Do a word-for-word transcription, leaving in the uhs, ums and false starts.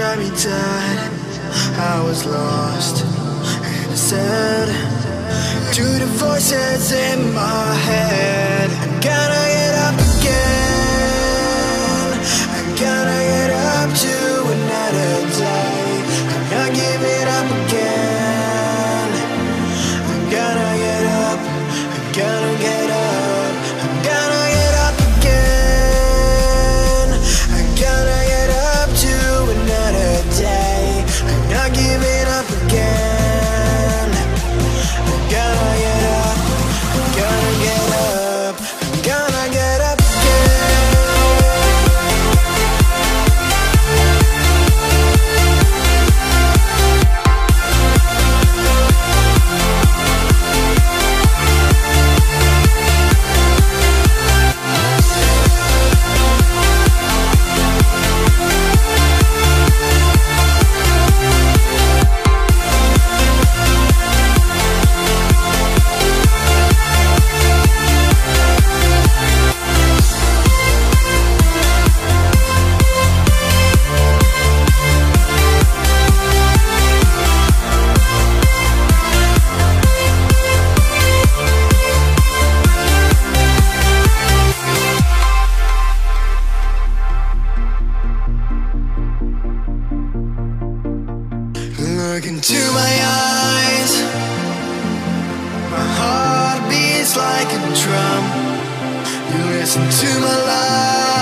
time you died, I was lost and I said to the voices in my head, I gotta get up again, I gotta get up to another day, I'm not giving up again, I gotta get up, I gotta get up, I gotta get up again, I gotta get up to another day, I'm not giving up again, I gotta get up, I gotta get up, I gotta get up Look into my eyes, my heart beats like a drum. You listen to my lies.